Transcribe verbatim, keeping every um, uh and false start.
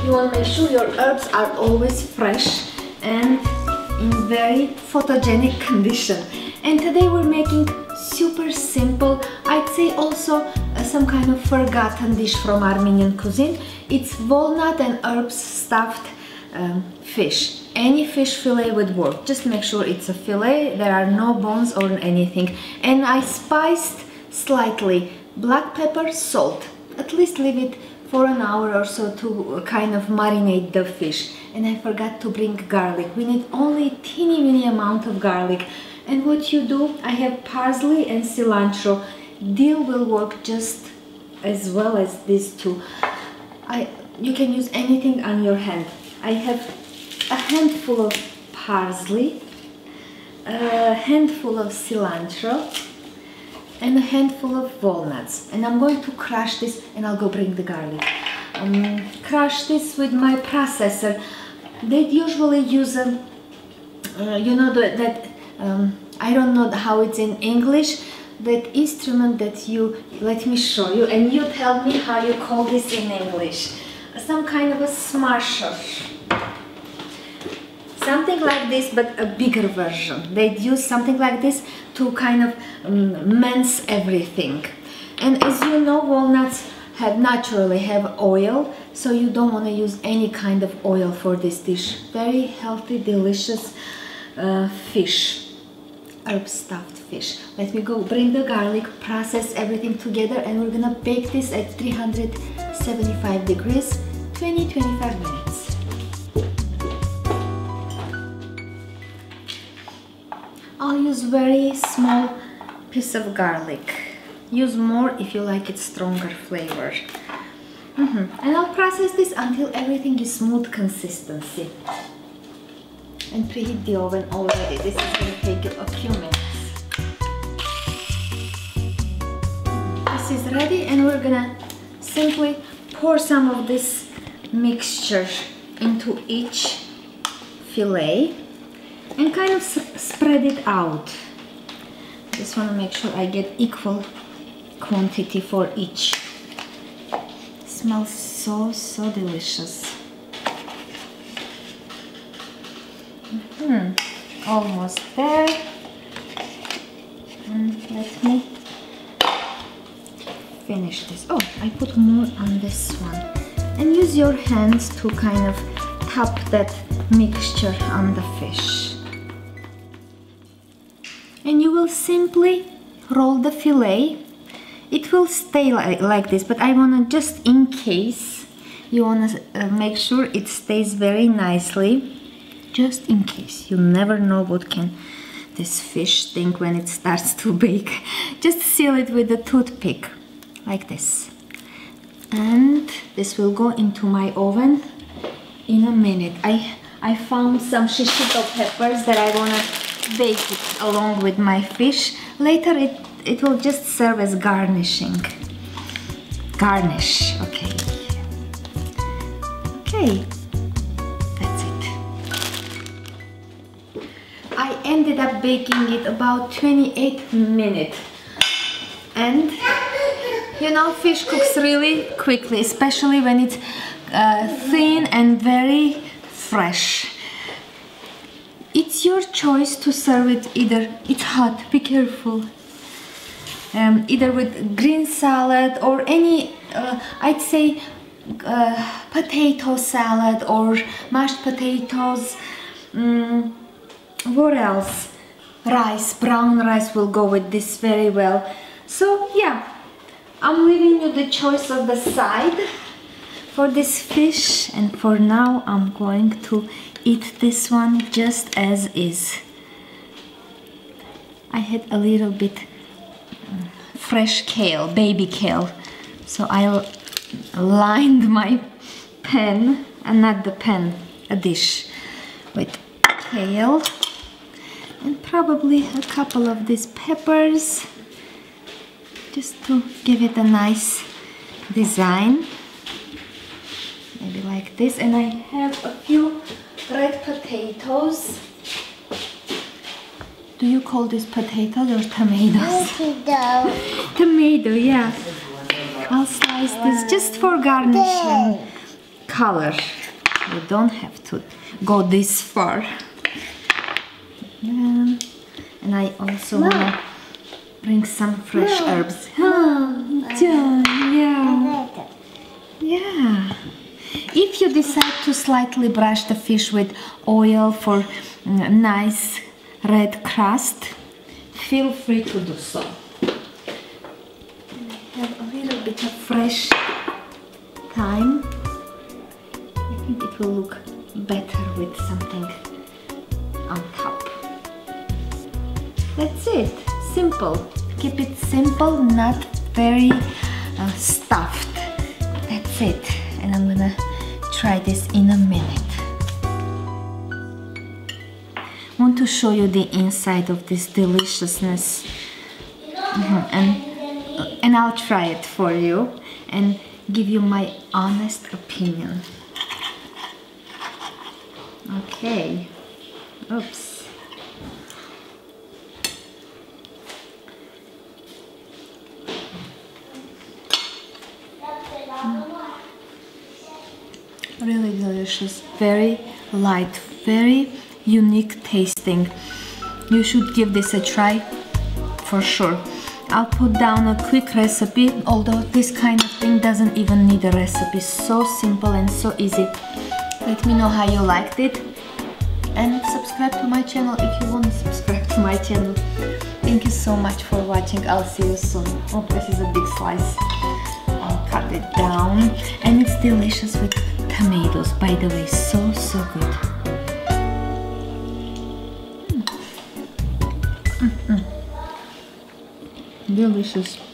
you want to make sure your herbs are always fresh and in very photogenic condition. And today we're making super simple, I'd say also uh, some kind of forgotten dish from Armenian cuisine. It's walnut and herbs stuffed um, fish. Any fish fillet would work. Just make sure it's a fillet, there are no bones or anything. And I spiced slightly black pepper, salt. At least leave it for an hour or so to kind of marinate the fish. And I forgot to bring garlic. We need only a teeny weeny amount of garlic. And what you do, I have parsley and cilantro. Dill will work just as well as these two. I, you can use anything on your hand. I have a handful of parsley, a handful of cilantro, and a handful of walnuts. And I'm going to crush this, and I'll go bring the garlic. Um, crush this with my processor. They usually use a, uh, you know, the, that, um, I don't know how it's in English, that instrument that you, let me show you, and you tell me how you call this in English. Some kind of a smasher. Something like this, but a bigger version. They'd use something like this to kind of um, mince everything. And as you know, walnuts have naturally have oil, so you don't want to use any kind of oil for this dish. Very healthy, delicious uh, fish, herb stuffed fish. Let me go bring the garlic, process everything together, and we're gonna bake this at three hundred seventy-five degrees, twenty to twenty-five minutes. I'll use very small piece of garlic. Use more if you like it stronger flavor. Mm-hmm. And I'll process this until everything is smooth consistency. And preheat the oven already. This is going to take a few minutes. This is ready, and we're gonna simply pour some of this mixture into each fillet and kind of spread it out. Just want to make sure I get equal quantity for each. It smells so, so delicious. Mm-hmm. Almost there. And let me finish this. Oh, I put more on this one. And use your hands to kind of tap that mixture on the fish. And you will simply roll the fillet. It will stay like, like this, but I want to, just in case, you want to uh, make sure it stays very nicely. Just in case. You never know what can this fish think when it starts to bake. Just seal it with a toothpick, like this. And this will go into my oven in a minute. I, I found some shishito peppers that I want to bake it along with my fish. Later it, it will just serve as garnishing. Garnish, okay. Okay, that's it. I ended up baking it about twenty-eight minutes. And you know, fish cooks really quickly, especially when it's uh, thin and very fresh. It's your choice to serve it either, it's hot, be careful, um, either with green salad or any, uh, I'd say uh, potato salad or mashed potatoes. Um, what else? Rice, brown rice will go with this very well. So yeah, I'm leaving you the choice of the side for this fish, and for now I'm going to eat this one just as is. I had a little bit fresh kale, baby kale, so I lined my pan, and not the pan, a dish, with kale, and probably a couple of these peppers, just to give it a nice design, maybe like this. And I have a few red potatoes. Do you call these potatoes or tomatoes? Tomato. Tomato, yeah. I'll slice this just for garnishing. color. You don't have to go this far. And, and I also want to bring some fresh herbs. Oh, yeah. Yeah. If you decide to slightly brush the fish with oil for a nice red crust, feel free to do so. I have a little bit of fresh thyme. I think it will look better with something on top. That's it. Simple. Keep it simple, not very uh, stuffed. That's it. And I'm gonna try this in a minute. I want to show you the inside of this deliciousness. Mm-hmm. and, and I'll try it for you and give you my honest opinion. Okay. Oops. Really delicious, very light, very unique tasting. You should give this a try for sure. I'll put down a quick recipe, although this kind of thing doesn't even need a recipe. So simple and so easy. Let me know how you liked it and subscribe to my channel if you want to subscribe to my channel. Thank you so much for watching. I'll see you soon. Oh, this is a big slice. I'll cut it down, and it's delicious with tomatoes, by the way. So so good. Mm. Mm-mm. Delicious.